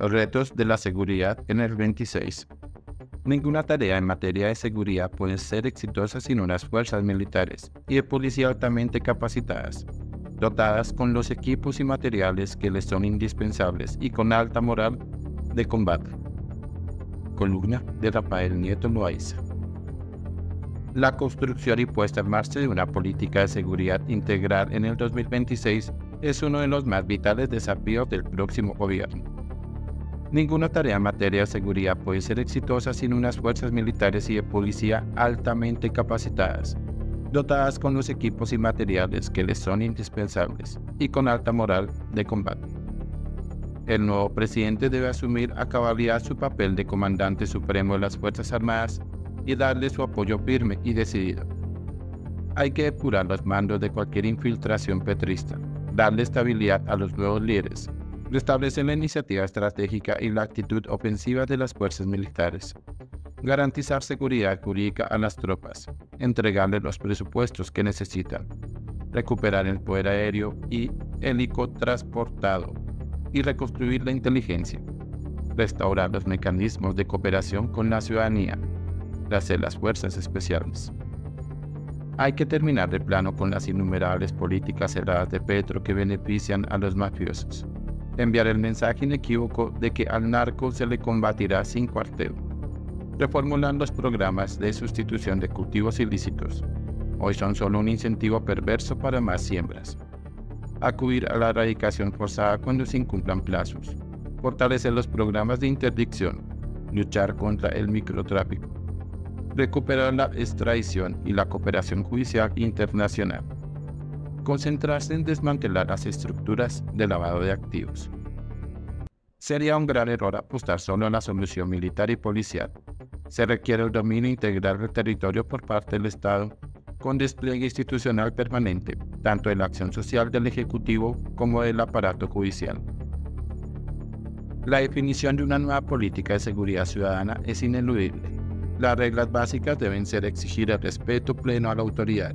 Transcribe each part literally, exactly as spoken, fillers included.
Retos de la seguridad en el veintiséis. Ninguna tarea en materia de seguridad puede ser exitosa sin unas fuerzas militares y de policía altamente capacitadas, dotadas con los equipos y materiales que les son indispensables y con alta moral de combate. Columna de Rafael Nieto Loaiza. La construcción y puesta en marcha de una política de seguridad integral en el dos mil veintiséis es uno de los más vitales desafíos del próximo gobierno. Ninguna tarea en materia de seguridad puede ser exitosa sin unas fuerzas militares y de policía altamente capacitadas, dotadas con los equipos y materiales que les son indispensables y con alta moral de combate. El nuevo presidente debe asumir a cabalidad su papel de comandante supremo de las Fuerzas Armadas y darle su apoyo firme y decidido. Hay que depurar los mandos de cualquier infiltración petrista, darle estabilidad a los nuevos líderes, restablecer la iniciativa estratégica y la actitud ofensiva de las fuerzas militares, garantizar seguridad jurídica a las tropas, entregarles los presupuestos que necesitan, recuperar el poder aéreo y helicotransportado y reconstruir la inteligencia, restaurar los mecanismos de cooperación con la ciudadanía, hacer las fuerzas especiales. Hay que terminar de plano con las innumerables políticas cerradas de Petro que benefician a los mafiosos. Enviar el mensaje inequívoco de que al narco se le combatirá sin cuartel. Reformular los programas de sustitución de cultivos ilícitos. Hoy son solo un incentivo perverso para más siembras. Acudir a la erradicación forzada cuando se incumplan plazos. Fortalecer los programas de interdicción. Luchar contra el microtráfico. Recuperar la extradición y la cooperación judicial internacional. Concentrarse en desmantelar las estructuras de lavado de activos. Sería un gran error apostar solo a la solución militar y policial. Se requiere el dominio integral del territorio por parte del Estado, con despliegue institucional permanente, tanto de la acción social del Ejecutivo como del aparato judicial. La definición de una nueva política de seguridad ciudadana es ineludible. Las reglas básicas deben ser exigir el respeto pleno a la autoridad,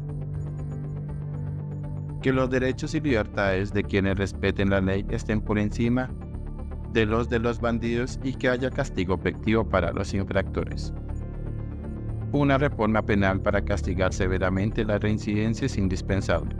que los derechos y libertades de quienes respeten la ley estén por encima de los de los bandidos y que haya castigo efectivo para los infractores. Una reforma penal para castigar severamente la reincidencia es indispensable.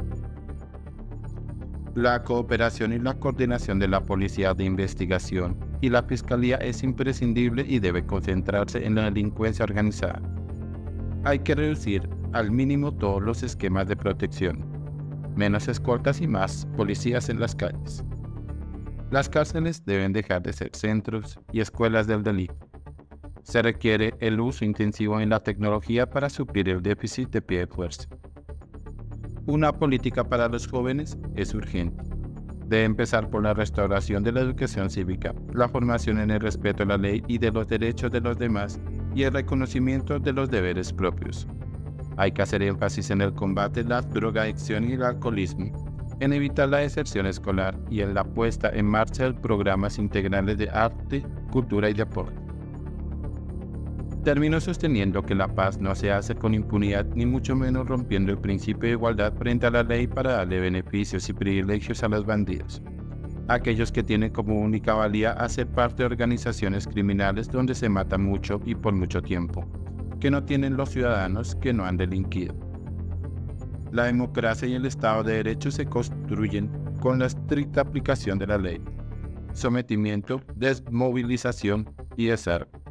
La cooperación y la coordinación de la Policía de Investigación y la Fiscalía es imprescindible y debe concentrarse en la delincuencia organizada. Hay que reducir al mínimo todos los esquemas de protección, menos escoltas y más policías en las calles. Las cárceles deben dejar de ser centros y escuelas del delito. Se requiere el uso intensivo en la tecnología para suplir el déficit de pie de fuerza. Una política para los jóvenes es urgente. Debe empezar por la restauración de la educación cívica, la formación en el respeto a la ley y de los derechos de los demás y el reconocimiento de los deberes propios. Hay que hacer énfasis en el combate a la drogadicción y el alcoholismo, en evitar la deserción escolar y en la puesta en marcha de programas integrales de arte, cultura y deporte. Termino sosteniendo que la paz no se hace con impunidad ni mucho menos rompiendo el principio de igualdad frente a la ley para darle beneficios y privilegios a los bandidos, aquellos que tienen como única valía hacer parte de organizaciones criminales donde se mata mucho y por mucho tiempo, que no tienen los ciudadanos que no han delinquido. La democracia y el Estado de Derecho se construyen con la estricta aplicación de la ley, sometimiento, desmovilización y desarme.